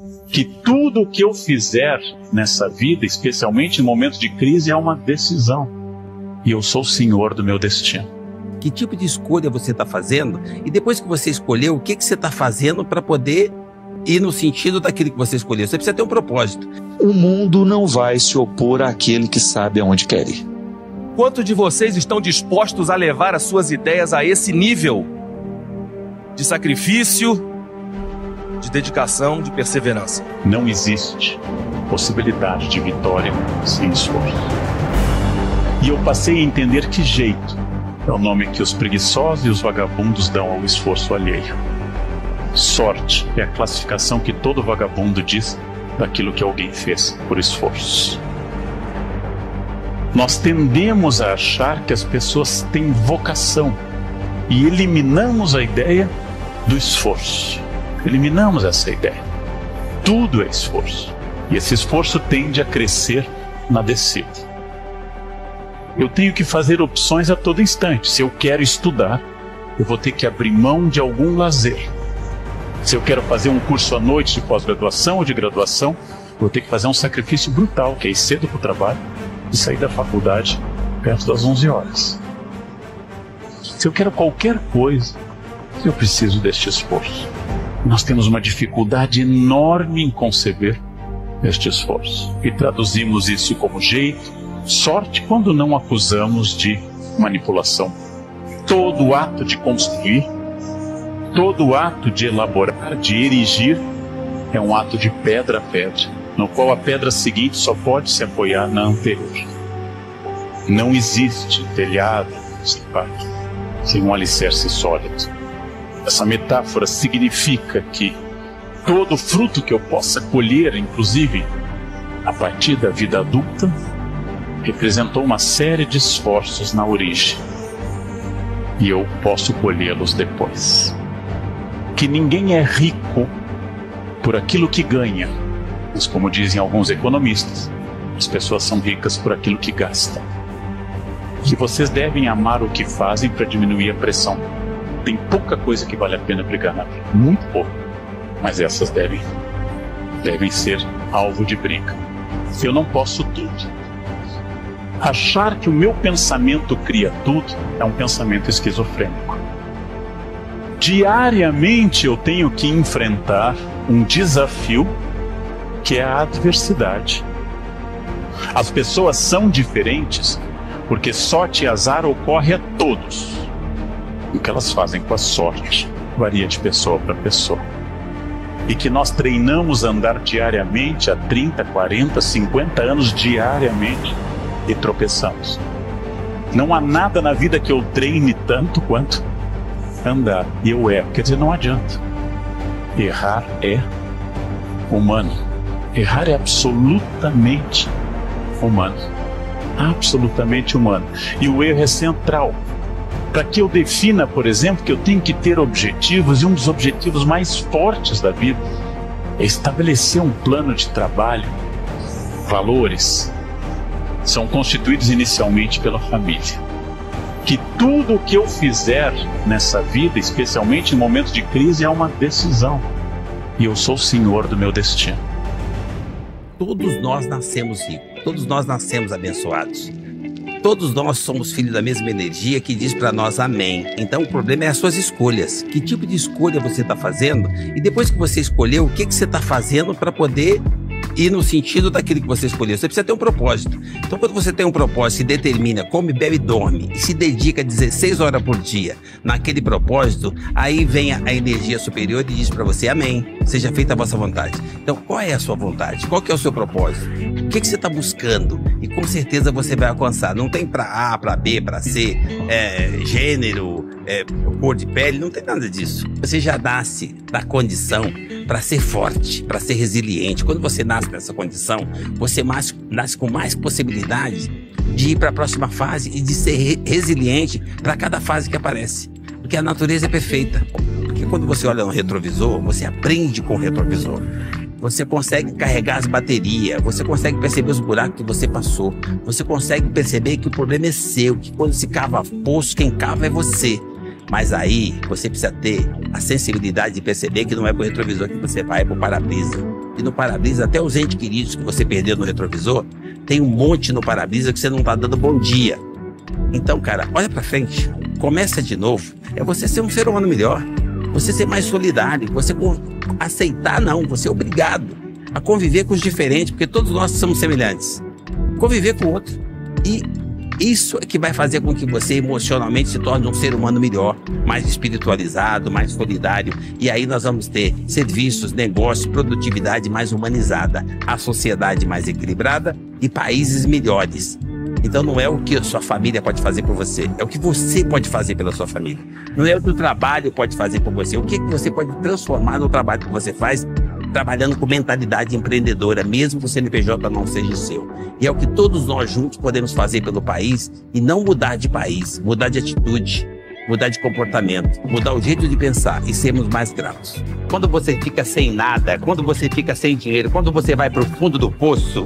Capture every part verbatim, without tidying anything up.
que tudo o que eu fizer nessa vida, especialmente em momentos de crise, é uma decisão. E eu sou o senhor do meu destino. Que tipo de escolha você está fazendo? E depois que você escolheu, o que, que você está fazendo para poder ir no sentido daquilo que você escolheu? Você precisa ter um propósito. O mundo não vai se opor àquele que sabe aonde quer ir. Quantos de vocês estão dispostos a levar as suas ideias a esse nível de sacrifício, de dedicação, de perseverança? Não existe possibilidade de vitória sem esforço. E eu passei a entender que jeito é o nome que os preguiçosos e os vagabundos dão ao esforço alheio. Sorte é a classificação que todo vagabundo diz daquilo que alguém fez por esforço. Nós tendemos a achar que as pessoas têm vocação e eliminamos a ideia do esforço. Eliminamos essa ideia. Tudo é esforço. E esse esforço tende a crescer na descida. Eu tenho que fazer opções a todo instante. Se eu quero estudar, eu vou ter que abrir mão de algum lazer. Se eu quero fazer um curso à noite de pós-graduação ou de graduação, vou ter que fazer um sacrifício brutal, que é ir cedo para o trabalho e sair da faculdade perto das onze horas. Se eu quero qualquer coisa, eu preciso deste esforço. Nós temos uma dificuldade enorme em conceber este esforço. E traduzimos isso como jeito, sorte, quando não acusamos de manipulação. Todo ato de construir, todo ato de elaborar, de erigir, é um ato de pedra a pedra, no qual a pedra seguinte só pode se apoiar na anterior. Não existe telhado sem parte, sem um alicerce sólido. Essa metáfora significa que todo fruto que eu possa colher, inclusive a partir da vida adulta, representou uma série de esforços na origem. E eu posso colhê-los depois. Que ninguém é rico por aquilo que ganha, mas, como dizem alguns economistas, as pessoas são ricas por aquilo que gastam. Que vocês devem amar o que fazem para diminuir a pressão. Tem pouca coisa que vale a pena brigar na vida, muito pouco, mas essas devem, devem ser alvo de briga. Eu não posso tudo. Achar que o meu pensamento cria tudo é um pensamento esquizofrênico. Diariamente eu tenho que enfrentar um desafio que é a adversidade. As pessoas são diferentes porque sorte e azar ocorre a todos. O que elas fazem com a sorte varia de pessoa para pessoa. E que nós treinamos a andar diariamente há trinta, quarenta, cinquenta anos diariamente e tropeçamos. Não há nada na vida que eu treine tanto quanto andar. E eu erro. Quer dizer, não adianta. Errar é humano. Errar é absolutamente humano. Absolutamente humano. E o erro é central. Para que eu defina, por exemplo, que eu tenho que ter objetivos, e um dos objetivos mais fortes da vida é estabelecer um plano de trabalho. Valores são constituídos inicialmente pela família. Que tudo o que eu fizer nessa vida, especialmente em momentos de crise, é uma decisão. E eu sou o senhor do meu destino. Todos nós nascemos ricos, todos nós nascemos abençoados. Todos nós somos filhos da mesma energia que diz para nós amém. Então o problema é as suas escolhas. Que tipo de escolha você está fazendo? E depois que você escolheu, o que, que você está fazendo para poder ir no sentido daquilo que você escolheu? Você precisa ter um propósito. Então quando você tem um propósito, se determina, come, bebe e dorme, e se dedica dezesseis horas por dia naquele propósito, aí vem a, a energia superior e diz para você amém, seja feita a vossa vontade. Então qual é a sua vontade? Qual que é o seu propósito? O que, que você está buscando? E com certeza você vai alcançar. Não tem para A, para B, para C, é, gênero, é, cor de pele, não tem nada disso. Você já nasce na condição para ser forte, para ser resiliente. Quando você nasce nessa condição, você nasce, nasce com mais possibilidades de ir para a próxima fase e de ser re resiliente para cada fase que aparece. Porque a natureza é perfeita. Porque quando você olha no retrovisor, você aprende com o retrovisor. Você consegue carregar as baterias, você consegue perceber os buracos que você passou, você consegue perceber que o problema é seu, que quando se cava poço, quem cava é você. Mas aí você precisa ter a sensibilidade de perceber que não é pro retrovisor que você vai, é pro para-brisa. E no para-brisa, até os entes queridos que você perdeu no retrovisor, tem um monte no para-brisa que você não tá dando bom dia. Então, cara, olha pra frente, começa de novo. É você ser um ser humano melhor, você ser mais solidário, você aceitar não, você é obrigado a conviver com os diferentes, porque todos nós somos semelhantes. Conviver com o outro. E isso é que vai fazer com que você emocionalmente se torne um ser humano melhor, mais espiritualizado, mais solidário. E aí nós vamos ter serviços, negócios, produtividade mais humanizada, a sociedade mais equilibrada e países melhores. Então não é o que a sua família pode fazer por você, é o que você pode fazer pela sua família. Não é o que o trabalho pode fazer por você, o que você pode transformar no trabalho que você faz, trabalhando com mentalidade empreendedora, mesmo que o C N P J não seja seu. E é o que todos nós juntos podemos fazer pelo país, e não mudar de país, mudar de atitude, mudar de comportamento, mudar o jeito de pensar e sermos mais gratos. Quando você fica sem nada, quando você fica sem dinheiro, quando você vai para o fundo do poço,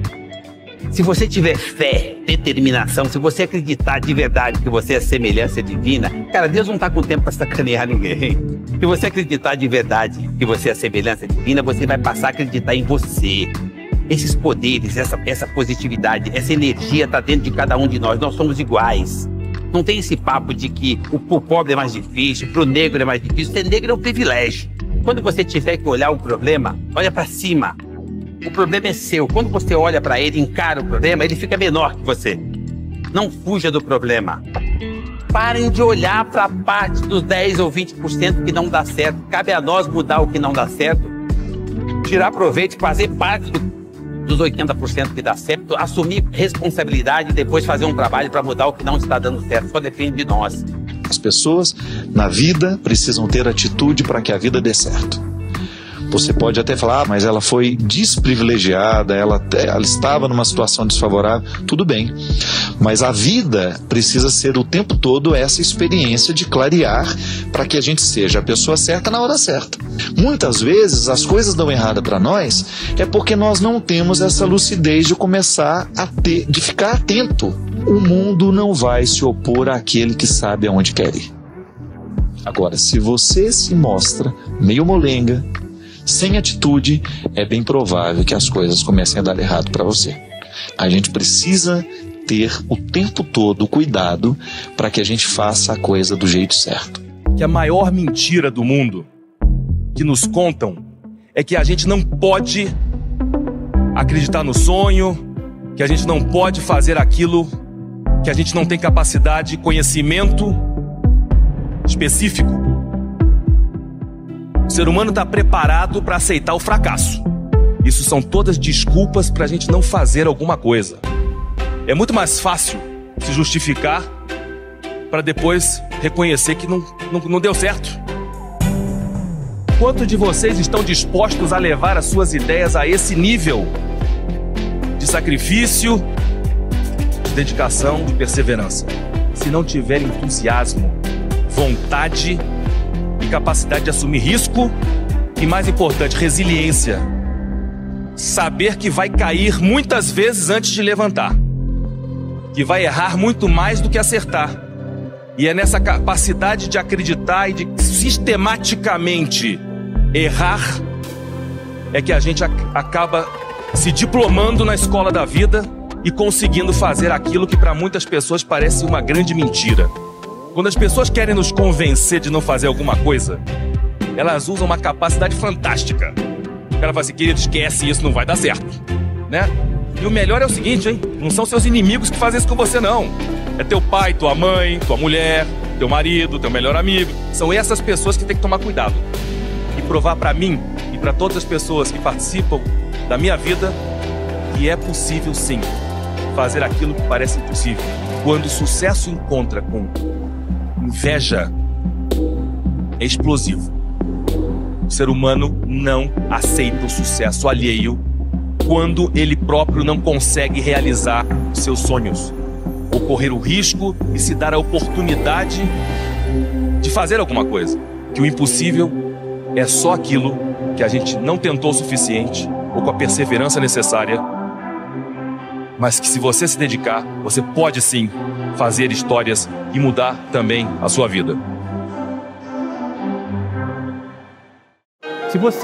se você tiver fé, determinação, se você acreditar de verdade que você é semelhança divina, cara, Deus não está com tempo para sacanear ninguém. Se você acreditar de verdade que você é semelhança divina, você vai passar a acreditar em você. Esses poderes, essa, essa positividade, essa energia está dentro de cada um de nós. Nós somos iguais. Não tem esse papo de que o pro pobre é mais difícil, pro negro é mais difícil. Ser negro é um privilégio. Quando você tiver que olhar o problema, olha para cima. O problema é seu. Quando você olha para ele, encara o problema, ele fica menor que você. Não fuja do problema. Parem de olhar para a parte dos dez ou vinte por cento que não dá certo. Cabe a nós mudar o que não dá certo, tirar proveito, fazer parte do, dos oitenta por cento que dá certo, assumir responsabilidade e depois fazer um trabalho para mudar o que não está dando certo. Só depende de nós. As pessoas na vida precisam ter atitude para que a vida dê certo. Você pode até falar, ah, mas ela foi desprivilegiada, ela, ela estava numa situação desfavorável. Tudo bem, mas a vida precisa ser o tempo todo essa experiência de clarear para que a gente seja a pessoa certa na hora certa. Muitas vezes as coisas dão errado para nós é porque nós não temos essa lucidez de começar a ter, de ficar atento. O mundo não vai se opor àquele que sabe aonde quer ir. Agora, se você se mostra meio molenga, sem atitude, é bem provável que as coisas comecem a dar errado para você. A gente precisa ter o tempo todo cuidado para que a gente faça a coisa do jeito certo. Que a maior mentira do mundo que nos contam é que a gente não pode acreditar no sonho, que a gente não pode fazer aquilo, que a gente não tem capacidade, conhecimento específico. O ser humano está preparado para aceitar o fracasso. Isso são todas desculpas para a gente não fazer alguma coisa. É muito mais fácil se justificar para depois reconhecer que não, não, não deu certo. Quantos de vocês estão dispostos a levar as suas ideias a esse nível de sacrifício, de dedicação, de perseverança? Se não tiver entusiasmo, vontade e capacidade de assumir risco e, mais importante, resiliência. Saber que vai cair muitas vezes antes de levantar, que vai errar muito mais do que acertar. E é nessa capacidade de acreditar e de sistematicamente errar é que a gente acaba se diplomando na escola da vida e conseguindo fazer aquilo que para muitas pessoas parece uma grande mentira. Quando as pessoas querem nos convencer de não fazer alguma coisa, elas usam uma capacidade fantástica. O cara fala assim, querido, esquece isso, não vai dar certo, né? E o melhor é o seguinte, hein? Não são seus inimigos que fazem isso com você, não. É teu pai, tua mãe, tua mulher, teu marido, teu melhor amigo. São essas pessoas que tem que tomar cuidado. E provar pra mim e pra todas as pessoas que participam da minha vida que é possível, sim, fazer aquilo que parece impossível. Quando o sucesso encontra com inveja, é explosivo. O ser humano não aceita o sucesso alheio quando ele próprio não consegue realizar seus sonhos, ou correr o risco e se dar a oportunidade de fazer alguma coisa. Que o impossível é só aquilo que a gente não tentou o suficiente ou com a perseverança necessária, mas que se você se dedicar, você pode sim fazer histórias e mudar também a sua vida. Se você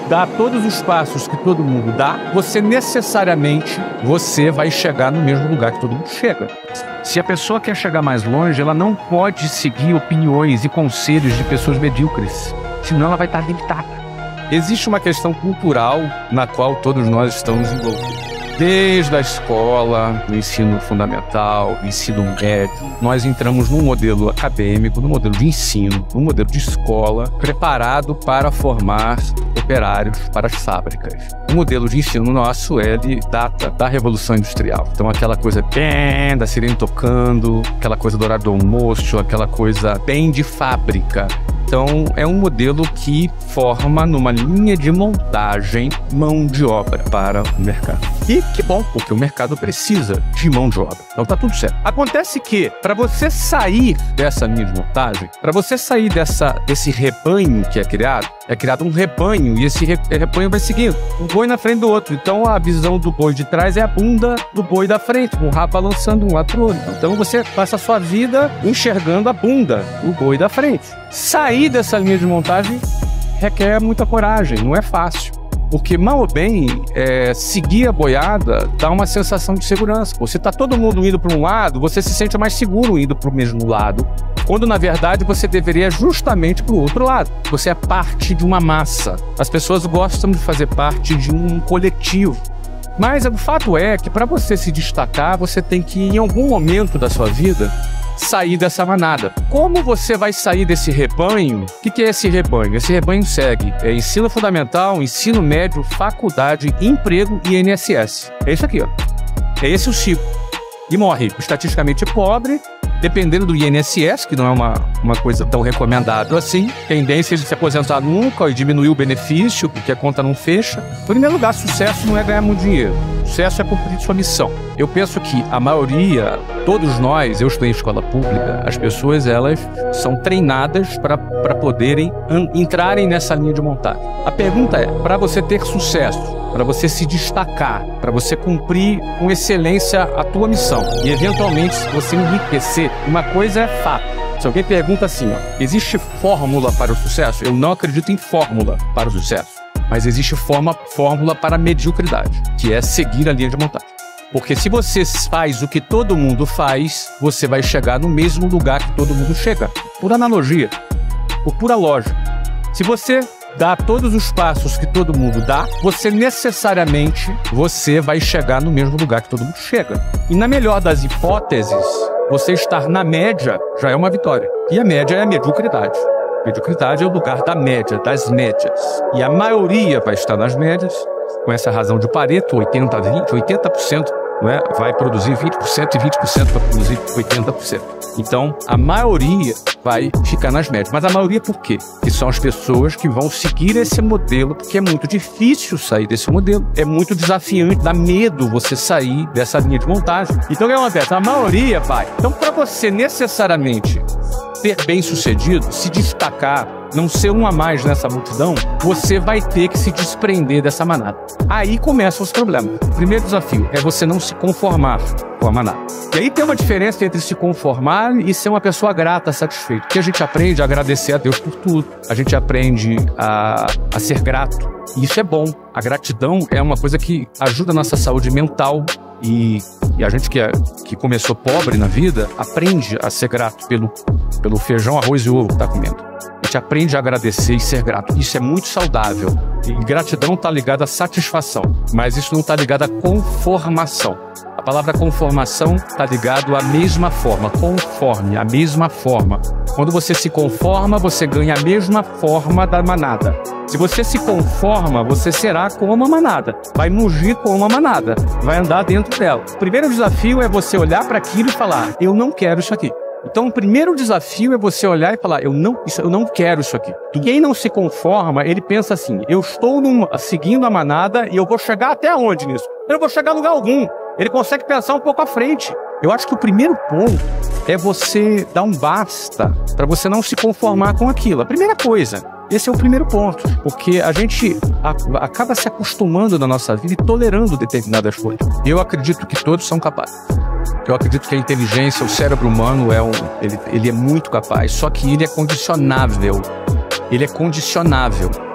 dá todos os passos que todo mundo dá, você necessariamente você vai chegar no mesmo lugar que todo mundo chega. Se a pessoa quer chegar mais longe, ela não pode seguir opiniões e conselhos de pessoas medíocres, senão ela vai estar limitada. Existe uma questão cultural na qual todos nós estamos envolvidos. Desde a escola, no ensino fundamental, ensino médio, nós entramos num modelo acadêmico, num modelo de ensino, num modelo de escola, preparado para formar operários para as fábricas. O modelo de ensino nosso é de data da Revolução Industrial. Então aquela coisa bem da sirene tocando, aquela coisa do horário do almoço, aquela coisa bem de fábrica. Então, é um modelo que forma numa linha de montagem mão de obra para o mercado. E que bom, porque o mercado precisa de mão de obra. Então tá tudo certo. Acontece que, para você sair dessa linha de montagem, para você sair dessa, desse rebanho que é criado, é criado um rebanho e esse rebanho vai seguindo, um boi na frente do outro. Então, a visão do boi de trás é a bunda do boi da frente, com o rabo balançando um lado pro outro. Então, você passa a sua vida enxergando a bunda do boi da frente. Sair dessa linha de montagem requer muita coragem, não é fácil. Porque, mal ou bem, é, seguir a boiada dá uma sensação de segurança. Você está todo mundo indo para um lado, você se sente mais seguro indo para o mesmo lado, quando, na verdade, você deveria justamente para o outro lado. Você é parte de uma massa. As pessoas gostam de fazer parte de um coletivo. Mas o fato é que, para você se destacar, você tem que, em algum momento da sua vida, sair dessa manada. Como você vai sair desse rebanho? O que, que é esse rebanho? Esse rebanho segue é ensino fundamental, ensino médio, faculdade, emprego e I N S S. É isso aqui, ó. É esse o ciclo. E morre estatisticamente pobre, dependendo do I N S S, que não é uma, uma coisa tão recomendável assim. Tendência de se aposentar nunca e diminuir o benefício, porque a conta não fecha. Em primeiro lugar, sucesso não é ganhar muito dinheiro. Sucesso é cumprir sua missão. Eu penso que a maioria, todos nós, eu estou em escola pública, as pessoas elas são treinadas para poderem entrarem nessa linha de montagem. A pergunta é, para você ter sucesso, para você se destacar, para você cumprir com excelência a tua missão e, eventualmente, você enriquecer, uma coisa é fato. Se alguém pergunta assim, ó, existe fórmula para o sucesso? Eu não acredito em fórmula para o sucesso, mas existe forma, fórmula para a mediocridade, que é seguir a linha de montagem. Porque se você faz o que todo mundo faz, você vai chegar no mesmo lugar que todo mundo chega. Por analogia, por pura lógica. Se você dá todos os passos que todo mundo dá, você necessariamente você vai chegar no mesmo lugar que todo mundo chega. E na melhor das hipóteses, você estar na média já é uma vitória. E a média é a mediocridade. Mediocridade é o lugar da média, das médias. E a maioria vai estar nas médias, com essa razão de Pareto, oitenta a vinte, oitenta por cento, não é? Vai produzir vinte por cento e vinte por cento vai produzir oitenta por cento. Então, a maioria vai ficar nas médias. Mas a maioria por quê? Que são as pessoas que vão seguir esse modelo, porque é muito difícil sair desse modelo. É muito desafiante, dá medo você sair dessa linha de montagem. Então, o que acontece? A maioria vai. Então, para você necessariamente ser bem-sucedido, se destacar, não ser um a mais nessa multidão, você vai ter que se desprender dessa manada. Aí começam os problemas. O primeiro desafio é você não se conformar com a manada. E aí tem uma diferença entre se conformar e ser uma pessoa grata, satisfeita. Porque a gente aprende a agradecer a Deus por tudo. A gente aprende a, a ser grato. E isso é bom. A gratidão é uma coisa que ajuda a nossa saúde mental. E, e a gente que, é, que começou pobre na vida, aprende a ser grato pelo, pelo feijão, arroz e ovo que está comendo. A gente aprende a agradecer e ser grato. Isso é muito saudável. E gratidão está ligada à satisfação, mas isso não está ligado à conformação. A palavra conformação está ligado à mesma forma, conforme, a mesma forma. Quando você se conforma, você ganha a mesma forma da manada. Se você se conforma, você será como a manada. Vai mugir como a manada, vai andar dentro dela. O primeiro desafio é você olhar para aquilo e falar, eu não quero isso aqui. Então, o primeiro desafio é você olhar e falar, eu não, isso, eu não quero isso aqui. Quem não se conforma, ele pensa assim, eu estou num, seguindo a manada e eu vou chegar até onde nisso? Eu não vou chegar a lugar algum. Ele consegue pensar um pouco à frente. Eu acho que o primeiro ponto é você dar um basta para você não se conformar com aquilo. A primeira coisa, esse é o primeiro ponto, porque a gente a, acaba se acostumando na nossa vida e tolerando determinadas coisas. Eu acredito que todos são capazes. Eu acredito que a inteligência, o cérebro humano, é um, ele, ele é muito capaz, só que ele é condicionável. Ele é condicionável.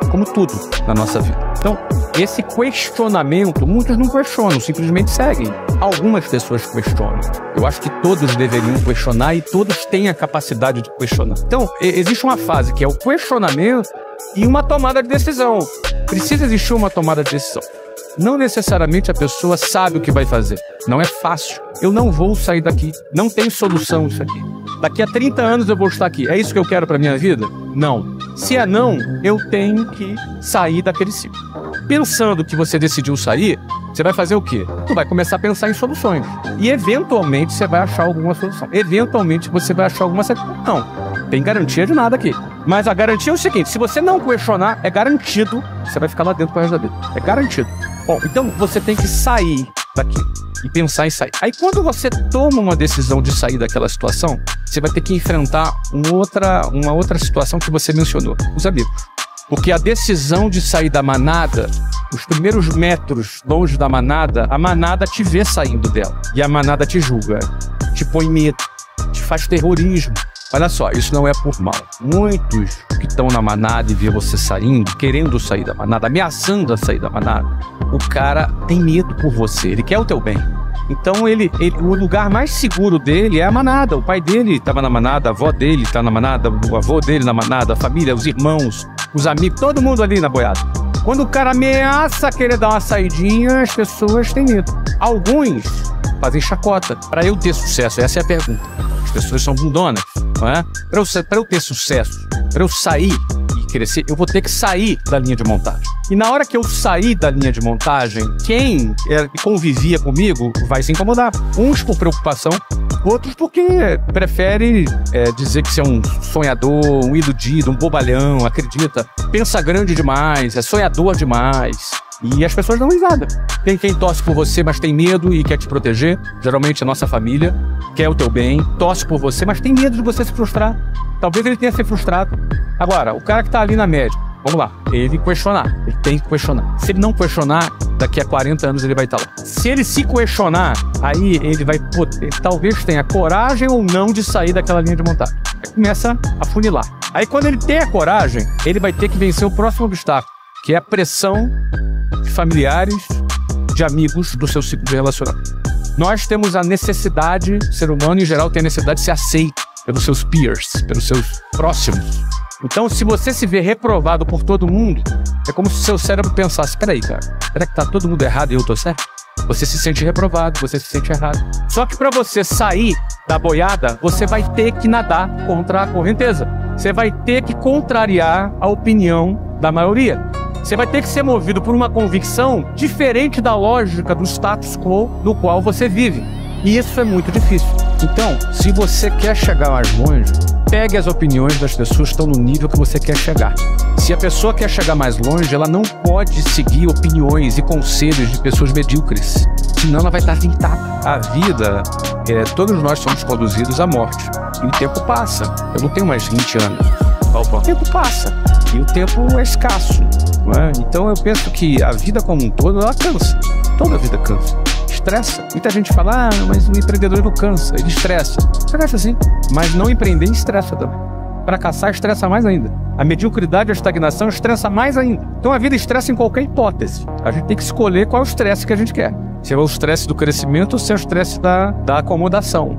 como tudo na nossa vida. Então, esse questionamento, muitos não questionam, simplesmente seguem. Algumas pessoas questionam. Eu acho que todos deveriam questionar e todos têm a capacidade de questionar. Então, existe uma fase que é o questionamento e uma tomada de decisão. Precisa existir uma tomada de decisão. Não necessariamente a pessoa sabe o que vai fazer. Não é fácil. Eu não vou sair daqui. Não tem solução isso aqui. Daqui a trinta anos eu vou estar aqui. É isso que eu quero para minha vida? Não. Se é não, eu tenho que sair daquele ciclo. Pensando que você decidiu sair, você vai fazer o quê? Tu vai começar a pensar em soluções. E eventualmente você vai achar alguma solução. Eventualmente você vai achar alguma solução. Não. Tem garantia de nada aqui. Mas a garantia é o seguinte, se você não questionar, é garantido que você vai ficar lá dentro pro resto da vida. É garantido. Bom, então você tem que sair daqui e pensar em sair. Aí quando você toma uma decisão de sair daquela situação, você vai ter que enfrentar uma outra, uma outra situação que você mencionou, os amigos. Porque a decisão de sair da manada, os primeiros metros longe da manada, a manada te vê saindo dela. E a manada te julga, te põe medo, te faz terrorismo. Olha só, isso não é por mal. Muitos que estão na manada e vê você saindo, querendo sair da manada, ameaçando a sair da manada, o cara tem medo por você, ele quer o teu bem. Então ele, ele, o lugar mais seguro dele é a manada. O pai dele estava na manada, a avó dele está na manada, o avô dele na manada, a família, os irmãos, os amigos, todo mundo ali na boiada. Quando o cara ameaça querer dar uma saidinha, as pessoas têm medo. Alguns fazem chacota. Para eu ter sucesso, essa é a pergunta. As pessoas são bundonas, não é? Para eu, para eu ter sucesso, para eu sair e crescer, eu vou ter que sair da linha de montagem. E na hora que eu sair da linha de montagem, quem é, convivia comigo vai se incomodar. Uns por preocupação, outros porque prefere é, dizer que você é um sonhador, um iludido, um bobalhão, acredita, pensa grande demais, é sonhador demais. E as pessoas dão risada. Tem quem torce por você, mas tem medo e quer te proteger. Geralmente a nossa família quer o teu bem, torce por você, mas tem medo de você se frustrar. Talvez ele tenha se frustrado. Agora, o cara que tá ali na média, vamos lá, ele questionar, ele tem que questionar. Se ele não questionar, daqui a quarenta anos ele vai estar lá. Se ele se questionar, aí ele vai poder, talvez tenha coragem ou não de sair daquela linha de montagem. Aí começa a funilar. Aí quando ele tem a coragem, ele vai ter que vencer o próximo obstáculo, que é a pressão de familiares, de amigos do seu ciclo de relacionamento. Nós temos a necessidade, o ser humano em geral tem a necessidade de ser aceito pelos seus peers, pelos seus próximos. Então, se você se vê reprovado por todo mundo, é como se o seu cérebro pensasse, espera aí, cara, será que tá todo mundo errado e eu tô certo? Você se sente reprovado, você se sente errado. Só que para você sair da boiada, você vai ter que nadar contra a correnteza. Você vai ter que contrariar a opinião da maioria. Você vai ter que ser movido por uma convicção diferente da lógica do status quo no qual você vive. E isso é muito difícil. Então, se você quer chegar mais longe, pegue as opiniões das pessoas que estão no nível que você quer chegar. Se a pessoa quer chegar mais longe, ela não pode seguir opiniões e conselhos de pessoas medíocres. Senão ela vai estar limitada. A vida, é, todos nós somos conduzidos à morte. E o tempo passa. Eu não tenho mais vinte anos. O tempo passa. E o tempo é escasso. Não é? Então eu penso que a vida como um todo, ela cansa. Toda a vida cansa. Estressa. Muita gente fala, ah, mas o empreendedor não cansa, ele estressa. Estressa sim, mas não empreender estressa também. Fracassar estressa mais ainda. A mediocridade e a estagnação estressa mais ainda. Então a vida estressa em qualquer hipótese. A gente tem que escolher qual é o estresse que a gente quer. Se é o estresse do crescimento ou se é o estresse da, da acomodação.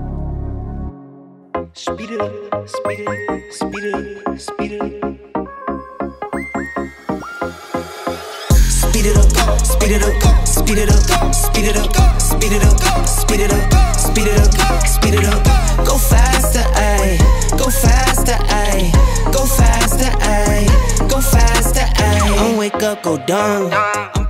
Speed it up, speed it up, speed it up, speed it up. Speed it up, speed it up, speed it up, speed it up, speed it up, speed it up, speed it up, speed it up. Go faster, ay, go faster, ay, go faster, ay, go faster, ay. I'll wake up, go down.